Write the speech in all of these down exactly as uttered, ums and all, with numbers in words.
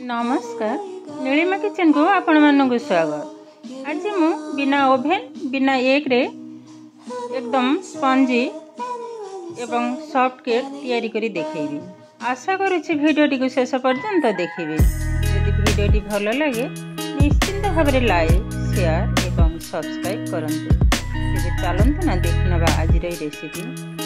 नमस्कार नीलिमा किचन को आपण मानक स्वागत। आज मु बिना ओभेन बिना एग रे एकदम स्पंजी एवं सॉफ्ट केक तैयारी करी देखैबी। आशा करुछि भिडियोटी को शेष पर्यंत देखिबे। यदि भिडियोटी भल लगे निश्चिंत भाव में लाइक शेयर एवं सब्सक्राइब करंतु। तेबे चलंतु ना देखनबा आज रे रेसिपी।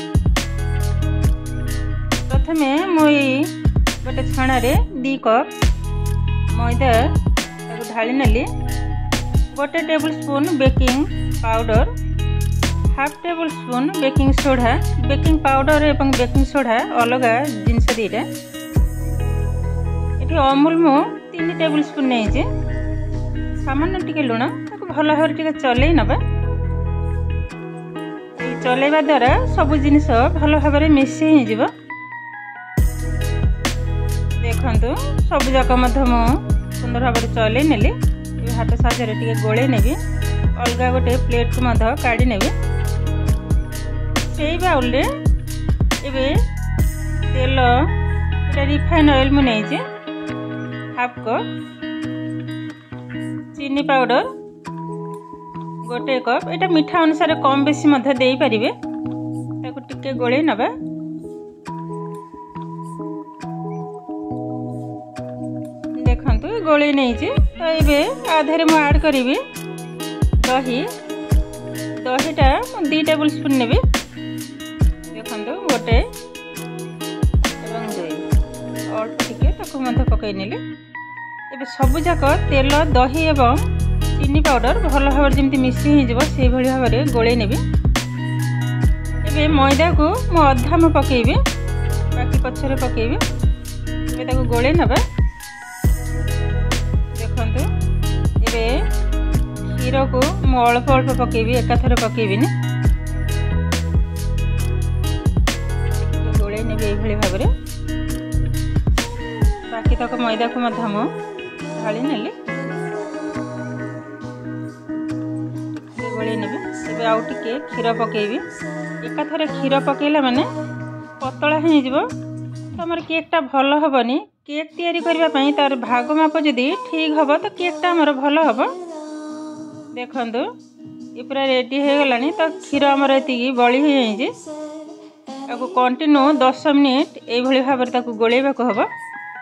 प्रथमे मुई गोटे छाणा रे दी कप मैदा ढाली नेली। गोटे table spoon baking powder, half table spoon baking soda. Baking powder एवं बेकिंग सोडा अलग जिनस दीटा। ये अमूल मु तीन टेबल स्पून नहीं सामान्य टिके लुण भल भाव टिके चलई नबा। चलैबा द्वारा सब जिनिस भल भाव में मिसी ही जीव। देखंतु सब जाक मध्य मु सुंदर भाव में चलई नेली। हाथ साहाय्य टिके गोले नेबी। अलग गोटे प्लेट को मध्य काढ़ी नेबी। सेई बाउल रे एबे तेल रिफाइन ऑयल मु नेइजे हाफ कप। चीनी पाउडर गोटे कप। एटा मीठा अनुसार कम बेसी मध्य देई परिबे। ताको टिके गोले नबा। देखंतु गोले नेइजे। तो एबे आधे मु ऐड करिवि दही। दहीटा दो टेबल स्पून नेबी। देखंतु गोटे एवं दुई अल्प टिके ताको मध्य पकई नेली। एबे सब जाक तेल दही एवं चीनी पाउडर भल भाव जमी मिसी ही जीव से भली भाव में गोले नेबी। एबे मैदा को मु अधा मु पकेबी बाकी पछरे पकेबी। एबे ताको गोले नबा। देखंतु एबे क्षीर को मु अल्प अल्प पकेबी एकाथरे पकेबिनी। गोले नेबी ए भली भाव में। बाकी तक मैदा को मध्य मु ढाली नेली। गोले नेबी। एबे आउ टिके क्षीर पकेबी। एकाथरे क्षीर पकेला माने पतला ही जीव। तो हमर केकटा भल हबनी। केक तैयारी करबा पई तार भाग माप जदी ठीक हबो तो केकटा हमर भल हबो। देखंतु ये पूरा रेडी हो गलानी। तो क्षीर हमर एतिकी बळी हो जाई जे। ताको कंटिन्यू दस मिनिट ए भली भाव में ताको गोलेबा को हबो।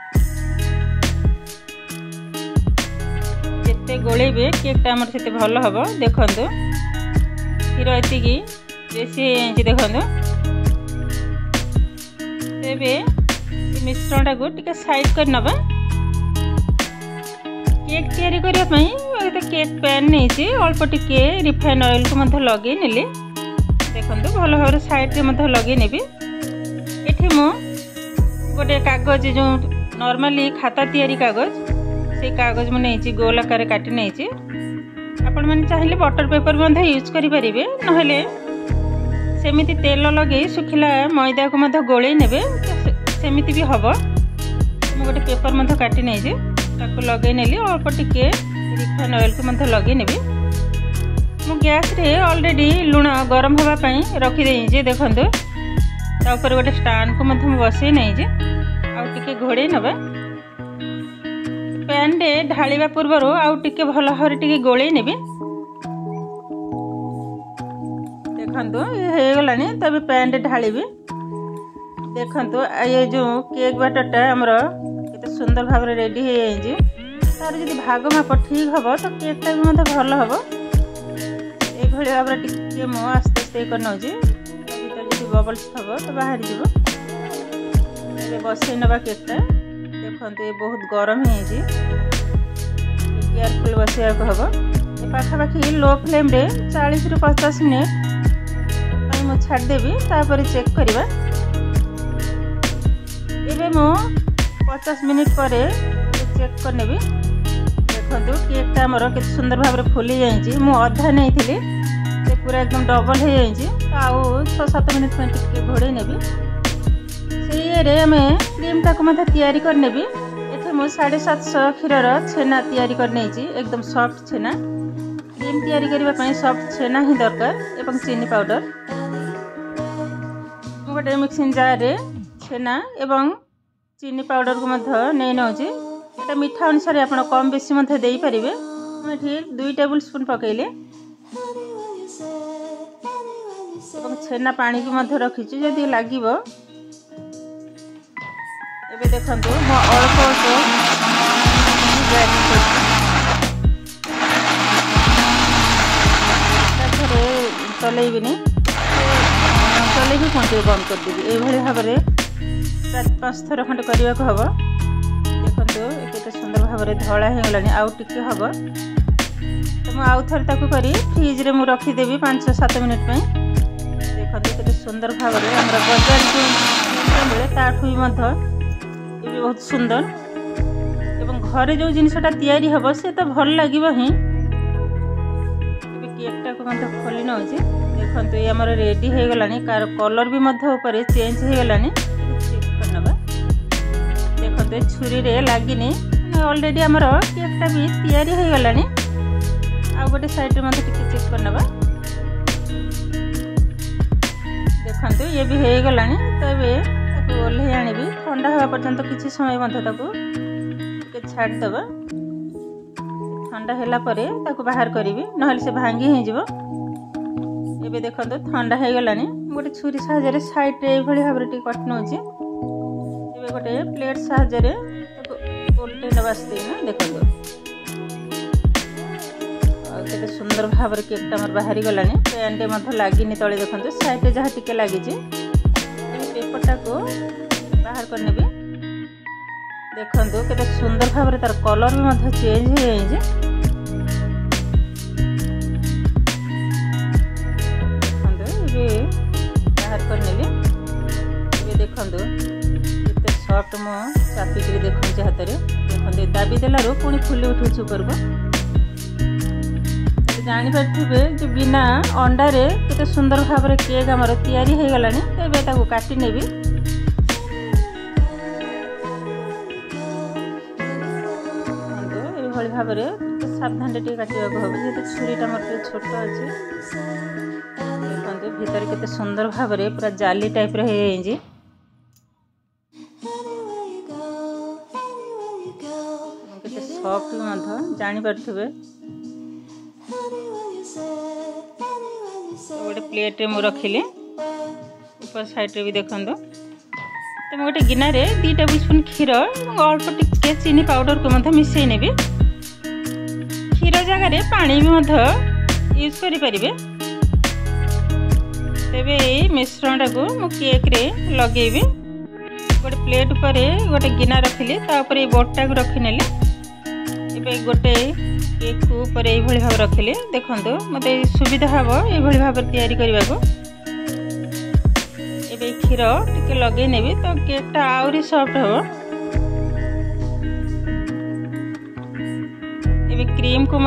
जेते गोलेबे केकटा हमर सेते भल हबो। देखंतु क्षीर एतिकी बेसी हो देखंतु। तेबे मिश्रण को टिके साइड कर नबा। केक तैयारी करिया पई एते केक पैन नेछि अल्प टिके रिफाइन ऑयल को मध्य लगे नेली। देखंतु भल भाव साइड के मध्य लगे नेबी। एठी मु गोटे कागज जो नॉर्मली खाता तैयारी कागज से कागज मु नेछि गोल आकार काटी नेछि। आपण माने चाहिले बटर पेपर मध्य यूज करि परिबे। नहले सेमिति तेल लगे सुखिला मैदा को मध्य गोले नेबे सेमिति भी हबो। मु गोटे पेपर मध्य काटी नै जे ताको लगे नेली। अल्प टिके रिफाइन ऑयल को मध्य लगे नेबी। मु गैस रे ऑलरेडी लुण गरम होबा पई रखि देई जे। देखंतु ता ऊपर गोटे स्टैंड को मध्य मु बसै नै जे। आ टिके घोड़े नबा। पैन रे ढालिबा पूर्वरो आ टिके भल हरे टिके गोले नेबी। देखंतु ये हे गलानी। तबे पैन रे ढालिबी। देखंतु ये जो केक बैटरटा हमर केते सुंदर भाव में रेडी हो जाई जे। तार जदी भाग माप ठीक हबो तो केकटा भी मते भल हबो। ए भली भाव में टिके मो आस्ते आस्ते कर नौ जे। भीतर जदी बबल्स हबो तो बाहर जीवो। ए बसै नबा केकटा। देखंतु ये बहुत गरम है जे। केयरफुल बसैया को हबो। ए पाखा पाखी लो फ्लेम रे चालीस रु पचास मिनिट पई मो छाड़ देबी। तापर चेक करबा। एबे मो पचास मिनिट परे चेक कर नेबी। देखंतु केकटा हमर केते सुंदर भाव में फुली जाई। मु अधा नै थिली से पूरा एकदम डबल हो जाई। आउ छह सात मिनिट में टिके घोड़े नेबी। सेई रे हमें क्रीम टाको मते तैयारी कर नेबी। एथे मु साढ़े सात सौ क्षीरर छेना तैयारी कर नेछि। एकदम सॉफ्ट छेना। क्रीम तैयारी करबा पई सॉफ्ट छेना ही दरकार एवं चीनी पाउडर। मु गोटे मिक्सिंग जार रे छेना एवं चीनी पाउडर को मध्य नै नौजी। एटा मीठा अनुसार आप कम बेसी दे पारे। मुझे दुई टेबुल स्पून पकेले छेना पानी भी रखी जदि लगे एबे देखंतु मो अल्प अल्प चलैबिनी चलैबी पुणी बंद करदेवी ये भाव में पाँच थर खंड करने को हम। देखो ये सुंदर भाव में धला हो गलानी आउ टिके हम तो मुझे आउ थे ताकू करी फ्रिज रे मु रखीदेवी पाँच सात मिनिट में। देखो केते सुंदर भाव में आम बजार जो मिले ताठू भी ये बहुत सुंदर एवं घरे जो जिनसटा तैयारी हम से तो भल लगे ही। केकटा को खोली नौ देखो ये आम रेडी हो गलानी कार कलर भी ऊपर चेंज हो गलानी। देखो छुरी रे लगिनी ऑलरेडी आमर केकटा भी तैयारी हो गलानी। आ गोटे साइड रे चेक करनबा देखो ये भी हो गलानी। तो ये ओल्हे आनिबी ठंडा हवा पर्यंत किसी समय छाड़देवा ठंडा है बाहर करी ना से भांगी हो। ये देखो ठंडा हो गलानी गोटे छुरी साहाय्य साइड रे भाव में कट नौ गोटे प्लेट साहाय्य उल्टे नवासना। देखो केते सुंदर भाव में केकटा मोर बाहरी गलानी पैन टे लगिनी तले। देखो साइड रे जहाँ टिके लगी पेपरटा को बाहर करने भी देखो केते सुंदर भाव में तार कलर भी चेंज हो जाए। बाहर करने देखो केते सॉफ्ट मो चापिक देखो हाथ में देखो दाबी देलू पुणी फुली उठुच ऊपर को जानीपे जो बिना अंडारे केते सुंदर भाव में केक आमर तैयारी हो गलानी। एबे ताको काटी नेबी ये भाव में सावधान टे काटा हम जेहेतु छुरीटा मोर छोट अच्छे। देखो भीतर केते सुंदर भाव में पूरा जाली टाइप रे सॉफ्ट जानी पारे। गोटे प्लेट रे मु रखिली ऊपर साइड रे भी देखो तो गोटे गिना रे दी टेबुल स्पून क्षीर अल्प टिके चीनी पाउडर को मिसई नेबी। क्षीर जगह पानी भी यूज करि परिबे। तेबे मिश्रण टाको मु केक रे लगेबी गोटे प्लेट ऊपर गोटे गिना रखिली तापर बोर्डटा को रखी नेली। एबे गोटे केक को ऊपर ये भाव रखिले देखो मत सुविधा हम ये भाव तैयारी करने को। एबे क्षीर टिके लगे नेबी तो केकटा आउरी सॉफ्ट हो। एबे क्रीम को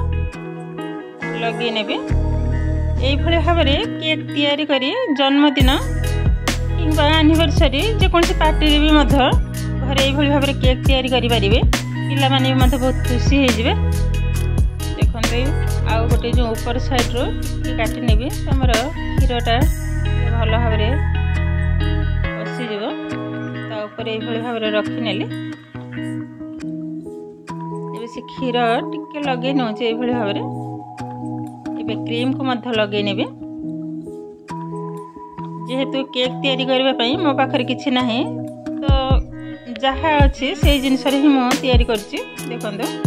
लगे नेबी ये भाव में केक तैयारी करी जन्मदिन कि एनिवर्सरी जेकोसी पार्टी भी घरे ये भाव में केक तैयारी करें पिला माने भी बहुत खुशी हो। देखो आउ गोटे जो ऊपर साइड रो काटी नेबी तुम क्षीरटा भल भाव में बसीज तापर ये भाव में रखी नेली। से क्षीर टिके लगे नौ ये भाव में एबे क्रीम को लगे नेबी। जेहेतु केक तैयारी करने मो पाखरे किछि नाही तो जहाँ अच्छे से जिनस ही मुझे तैयारी करछि। देखो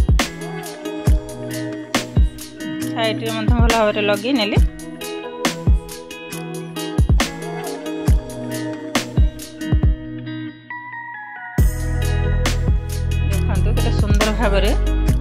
साइड रे भल भाव में लगे नेली। देखो केते सुंदर भाव में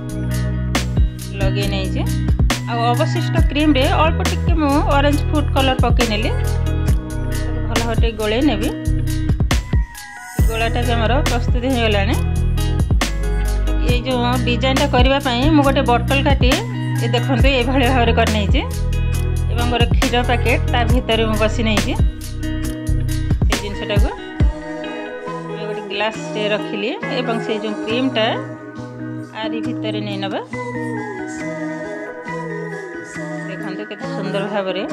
लगे नहीं अवशिष्ट क्रीम रे अल्प टिके मु ऑरेंज फूड कलर पके नेली भल भाव गोले नेबी। गोलाटा भी आमर प्रस्तुत हो गलानी। ये जो डिजाइनटा करने मुझे गोटे बोतल काटी ये देखो ये भाव में कर नहीं गोटे क्षीर पैकेट ता भीतर मुझे बसी नहीं जिनसटा को गोटे ग्लास रे रखिली एवं से जो क्रीमटा आरी भीतर नहीं नबा। देखो केते सुंदर भाव में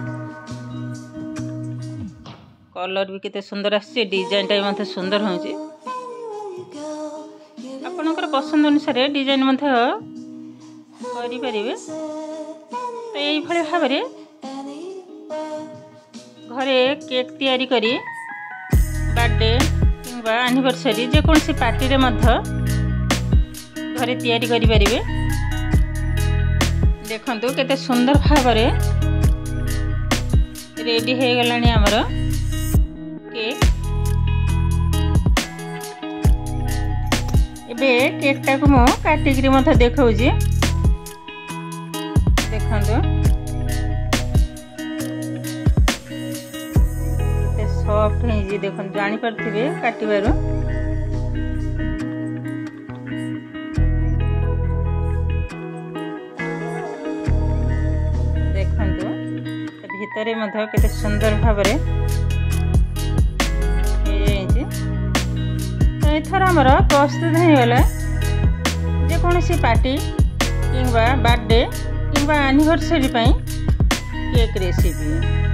कलर भी केते सुंदर आसी डिजाइनटा भी सुंदर हो। आपनकर पसंद अनुसार डिजाइन मध्य करि परिबे। तो एई भली भाबरे घरे केक तैयारी करी बर्थडे किंबा एनिवर्सरी जे कोनसी पार्टी रे मध्य घरे तैयारी करि परिबे। देखंतु केते सुंदर भाबरे रेडी हे गलानी हमर केक। एबे केक टाको मो काटिकरी मथ देखाउजी। देखंतु केते सॉफ्ट हे जी। देखन जानि परथिबे काटिबारो। देखंतु भितरे मध केते सुंदर भाबरे हे जी। तो एथर हमर प्रस्तुत हो गला जे कोनसी पार्टी किंबा बर्थडे किंबा एनिवर्सरी पई केक रेसिपी।